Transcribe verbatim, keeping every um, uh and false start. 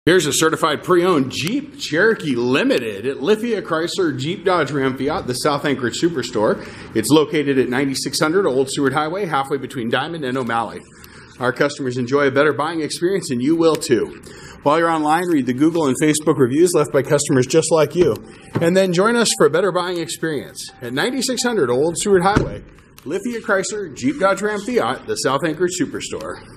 Here's a certified pre-owned Jeep Cherokee Limited at Lithia, Chrysler, Jeep, Dodge, Ram, Fiat, the South Anchorage Superstore. It's located at ninety-six hundred Old Seward Highway, halfway between Diamond and O'Malley. Our customers enjoy a better buying experience, and you will too. While you're online, read the Google and Facebook reviews left by customers just like you. And then join us for a better buying experience at ninety-six hundred Old Seward Highway, Lithia, Chrysler, Jeep, Dodge, Ram, Fiat, the South Anchorage Superstore.